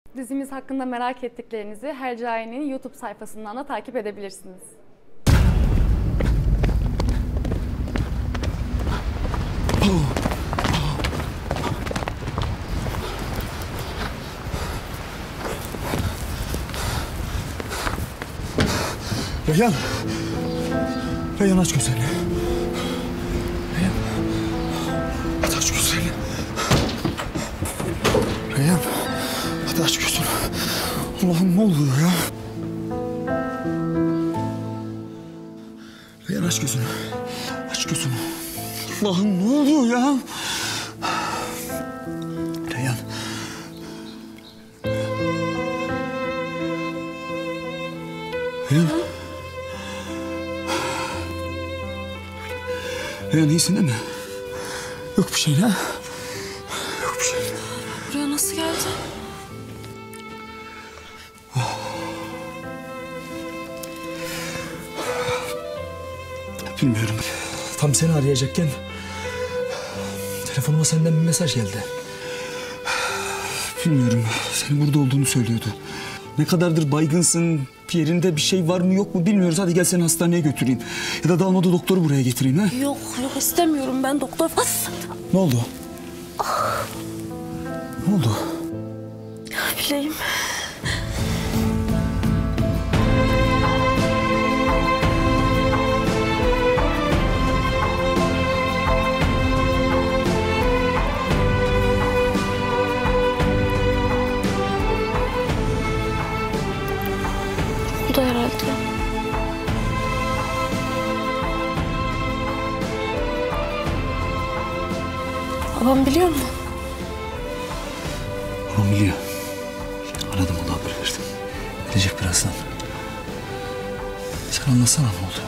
Dizimiz hakkında merak ettiklerinizi Hercai'nin YouTube sayfasından da takip edebilirsiniz. Reyhan! Reyhan aç gözlerini. Reyhan! Hadi aç gözlerini. Reyhan! Hadi aç gözünü. Allah'ım ne oluyor ya? Reyhan aç gözünü. Aç gözünü. Allah'ım ne oluyor ya? Reyhan. Reyhan. Reyhan iyisin değil mi? Yok bir şey ha? Yok bir şey. Buraya nasıl geldi? Bilmiyorum. Tam seni arayacakken telefonuma senden bir mesaj geldi. Bilmiyorum. Senin burada olduğunu söylüyordu. Ne kadardır baygınsın, bir yerinde bir şey var mı yok mu bilmiyoruz. Hadi gel seni hastaneye götüreyim. Ya da daha olmadı doktoru buraya getireyim ha? Yok istemiyorum ben doktor. Ne oldu? Ne oldu? Bileyim. Bu da herhalde. Babam biliyor mu? Babam biliyor. Aradım ona haber verdim. Gelecek birazdan. Sen anlatsana ne oldu?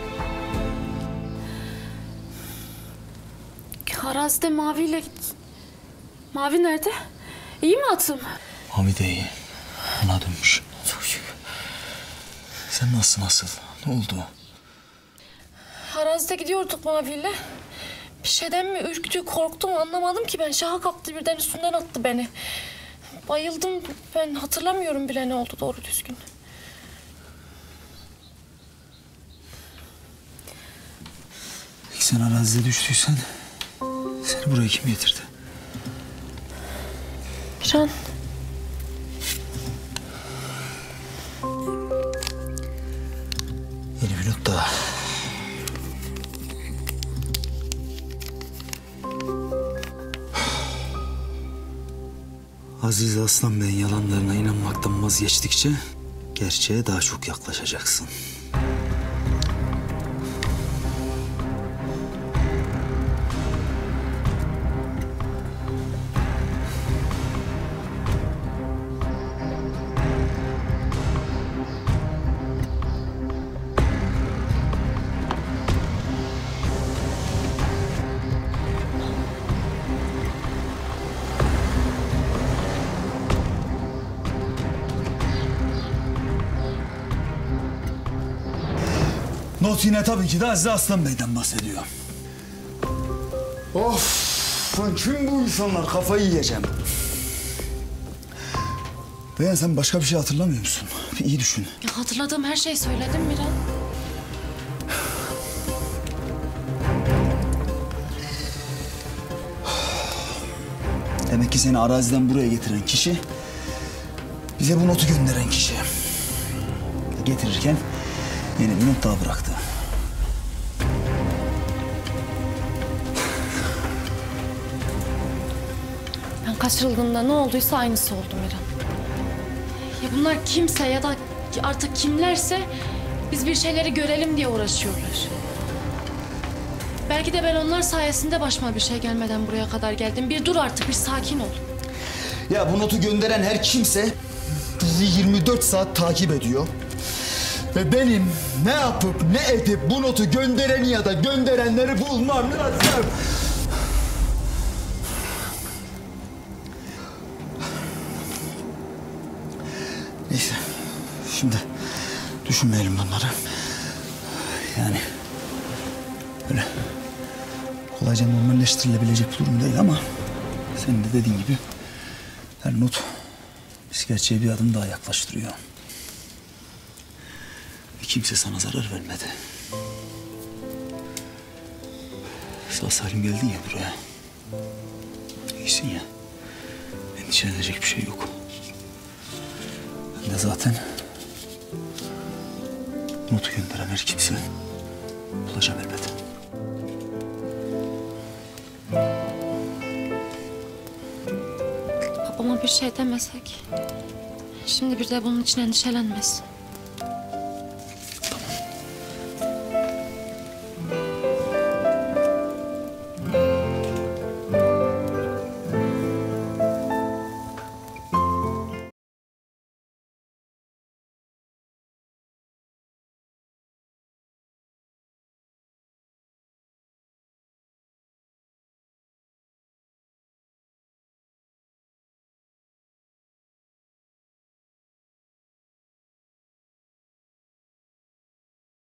Arazide Mavi ile git. Mavi nerede? İyi mi atım? Mavi de iyi. Ana dönmüş. Çok şükür. Sen nasılsın asıl? Ne oldu? Arazide gidiyorduk Mavi'yle. Bir şeyden mi ürktü, korktu mu anlamadım ki ben. Şaha kalktı birden üstünden attı beni. Bayıldım. Ben hatırlamıyorum bile ne oldu doğru düzgün. Peki sen arazide düştüysen seni buraya kim getirdi? Miran. Yeni bir not daha. Aziz Aslan Bey'in yalanlarına inanmaktan vazgeçtikçe gerçeğe daha çok yaklaşacaksın. Not yine tabii ki de Aziz Aslan Bey'den bahsediyor. Of! Lan kim bu insanlar? Kafayı yiyeceğim. Beyan sen başka bir şey hatırlamıyor musun? Bir iyi düşün. Ya hatırladığım her şeyi söyledim Miran. Demek ki seni araziden buraya getiren kişi... bize bu notu gönderen kişi. Getirirken yeni bir not daha bıraktı. Ben kaçırıldığımda ne olduysa aynısı oldu Miran. Ya bunlar kimse ya da artık kimlerse biz bir şeyleri görelim diye uğraşıyorlar. Belki de ben onlar sayesinde başıma bir şey gelmeden buraya kadar geldim. Bir dur artık, bir sakin ol. Ya bu notu gönderen her kimse bizi 24 saat takip ediyor. Ve benim ne yapıp ne edip bu notu göndereni ya da gönderenleri bulmam lazım. Neyse. Şimdi düşünmeyelim bunları. Yani öyle kolayca normalleştirilebilecek bir durum değil ama senin de dediğin gibi her not Gerçeğe bir adım daha yaklaştırıyor. Kimse sana zarar vermedi. Sağ salim geldin ya buraya. İyisin ya. Endişelenecek bir şey yok. Ben de zaten notu gönderen her kimse bulacağım elbet. Babama bir şey demesek. Şimdi bir de bunun için endişelenmesin.